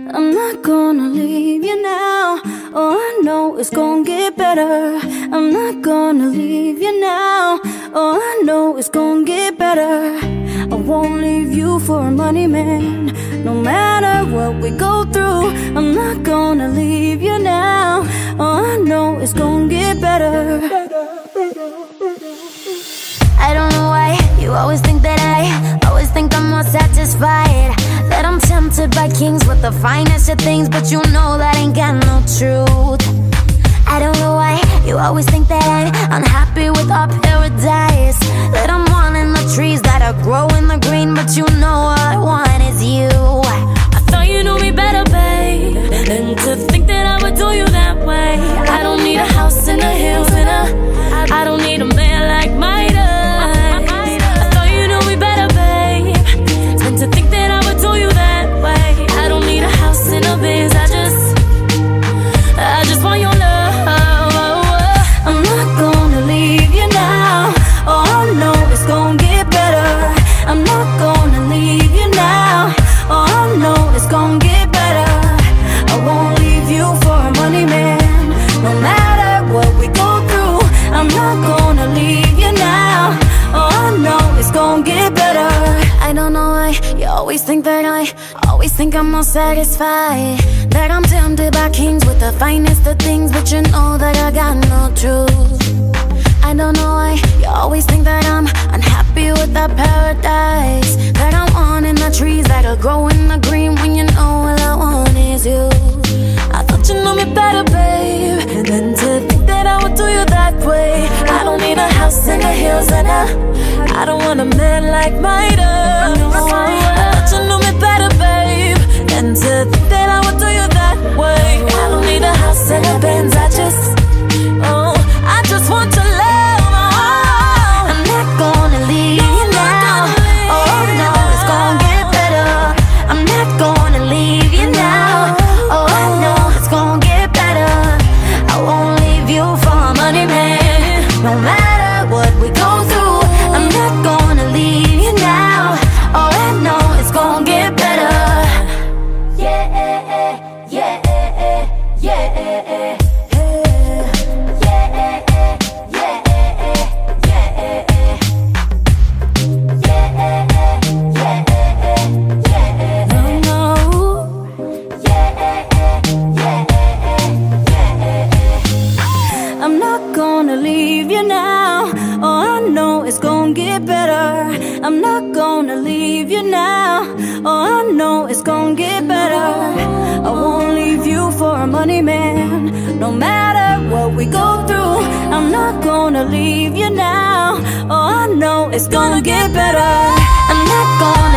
I'm not gonna leave you now. Oh, I know it's gonna get better. I'm not gonna leave you now. Oh, I know it's gonna get better. I won't leave you for a money man. No matter what we go through, I'm not gonna leave you now. Oh, I know it's gonna get better. I don't know why you always think that I always think I'm more satisfied, that I'm tempted by kings with the finest of things, but you know that ain't got no truth. I don't know why you always think that I'm unhappy with our paradise, that I'm wanting the trees that are growing the green, but you know all I want is you. I thought you knew me better, babe, than to think that I would do you that way. I don't need a house in the hills and I don't need a man like Midas. I thought you knew me better, babe, than to think that I would do you that way. I don't need a house in a Benz, I just want your love. I'm not gonna leave you now. Oh, I know it's gonna get better. I'm not gonna leave you now. Oh, I know it's gonna get better. I won't leave you for a money man. No matter what we go through, I'm not gonna leave you now. Oh, I know it's gonna get better. I don't know why you always think that I always think I'm more satisfied, that I'm tempted by kings with the finest of things, but you know that I got no truth. I don't know why you always think that I'm unhappy with that paradise, that I'm wanting the trees that are growing the green, when you know all I want is you. I thought you knew me better, babe, and then to think that I would do you that way. I don't need a house in the hills and I don't want a man like Midas. I thought you knew me better, babe, and to think that I would do you that way. I don't need a house in a Benz, I just want your love. I'm not gonna leave you now. Oh no, it's gonna get better. I'm not gonna leave you now. Oh, I know it's gonna get better. I won't leave you for a money man. No matter what we go through, I'm not gonna leave you now. Oh, I know it's gonna get better. Yeah, yeah, yeah, yeah. I'm not gonna leave you now. Oh, I know it's gonna get better. I'm not gonna leave you now. Oh, I know it's gonna get better. I won't leave you for a money man. No matter what we go through, I'm not gonna leave you now. Oh, I know it's gonna get better. I'm not gonna